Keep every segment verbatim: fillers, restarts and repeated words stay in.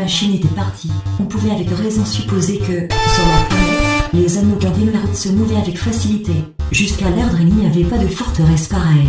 machine était partie, on pouvait avec raison supposer que, sur la planète, les Amokas d'Emeraude se mouvaient avec facilité. Jusqu'à l'Erdre, il n'y avait pas de forteresse pareille.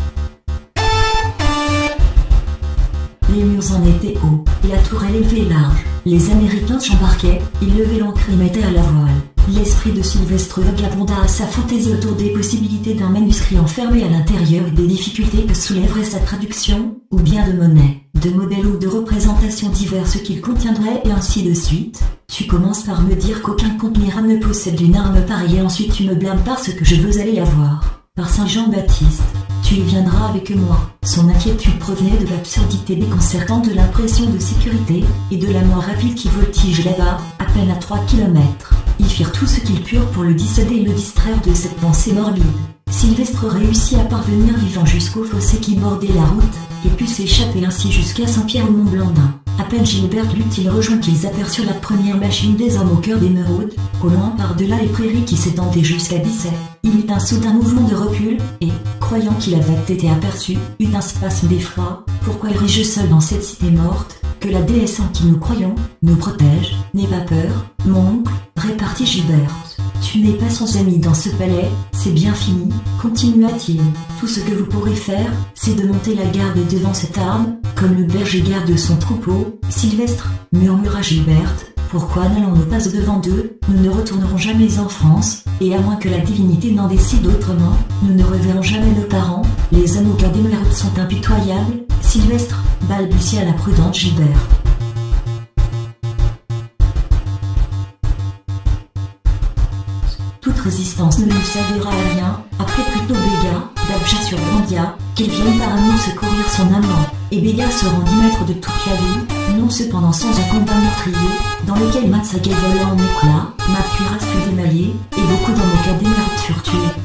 Les murs en étaient hauts, et la tourelle élevée et large. Les Américains s'embarquaient, ils levaient l'ancre et mettaient à la voile. L'esprit de Sylvestre vagabonda à sa fantaisie autour des possibilités d'un manuscrit enfermé à l'intérieur et des difficultés que soulèverait sa traduction, ou bien de monnaies, de modèles ou de représentations diverses qu'il contiendrait et ainsi de suite. Tu commences par me dire qu'aucun comte Mira ne possède une arme pareille et ensuite tu me blâmes parce que je veux aller la voir. Par Saint Jean-Baptiste, tu y viendras avec moi. Son inquiétude provenait de l'absurdité déconcertante de l'impression de sécurité, et de la mort rapide qui voltige là-bas, à peine à trois kilomètres. Ils firent tout ce qu'ils purent pour le dissuader et le distraire de cette pensée morbide. Sylvestre réussit à parvenir vivant jusqu'au fossé qui bordait la route, et put s'échapper ainsi jusqu'à Saint-Pierre-au-Mont-Blandin. À peine Gilbert l'eut-il rejoint qu'ils aperçurent la première machine des hommes au cœur d'Émeraude, au loin par-delà les prairies qui s'étendaient jusqu'à Bisset. Il eut un soudain mouvement de recul, et, croyant qu'il avait été aperçu, eut un spasme d'effroi. Pourquoi irais-je seul dans cette cité morte? Que la déesse en qui nous croyons nous protège. N'aie pas peur, mon oncle, répartit Gilbert. Tu n'es pas sans ami dans ce palais, c'est bien fini, continua-t-il. Tout ce que vous pourrez faire, c'est de monter la garde devant cette arme, comme le berger garde son troupeau. Sylvestre, murmura Gilbert, pourquoi n'allons-nous pas au-devant d'eux? Nous ne retournerons jamais en France, et à moins que la divinité n'en décide autrement, nous ne reverrons jamais nos parents. Les Amokas d'Emeraude sont impitoyables. Sylvestre, balbutia la prudente Gilbert. Toute résistance ne nous servira à rien, après plutôt Béga, d'Abja sur Grandia, qu'il vienne par amour secourir son amant, et Béga se rendit maître de toute la ville, non cependant sans un combat meurtrier, dans lequel Matsaga vola en éclats, Matcuiras fut démaillé, et beaucoup d'Amokas d'Emeraude furent tués.